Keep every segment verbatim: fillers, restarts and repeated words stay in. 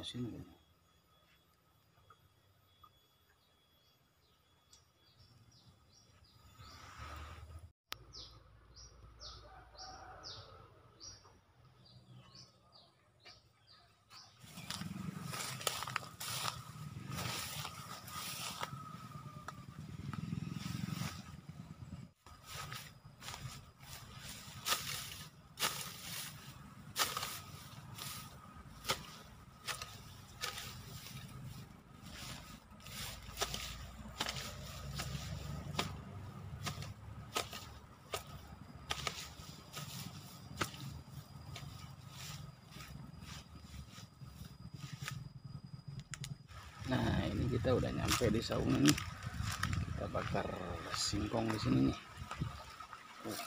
sini. Nah, ini kita udah nyampe di saung nih. Kita bakar singkong di sini nih. Oh.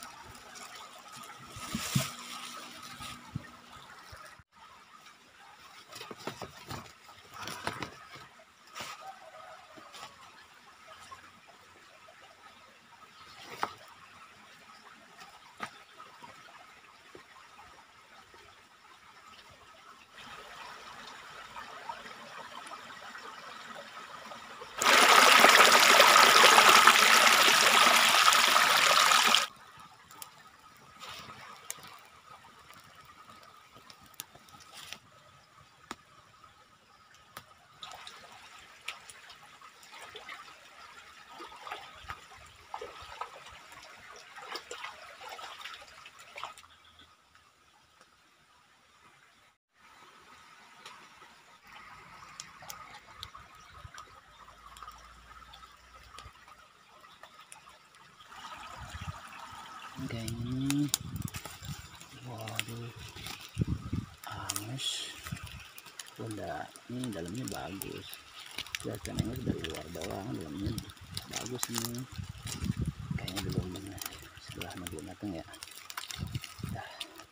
Kayaknya waduh angus. Bunda ini dalamnya bagus, kelihatannya dari luar doang, dalamnya bagus ini. Kayaknya belum benar, setelah nunggu matang ya. Dah.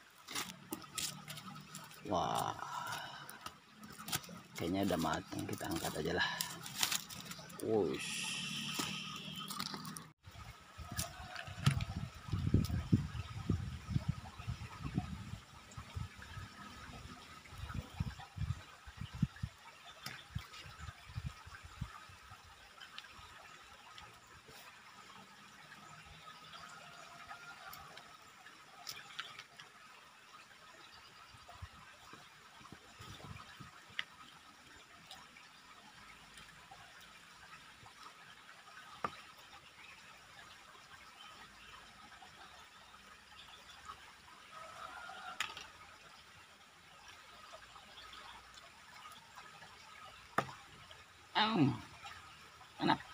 Wah, kayaknya udah matang, kita angkat aja lah. Wush. Oh, enak.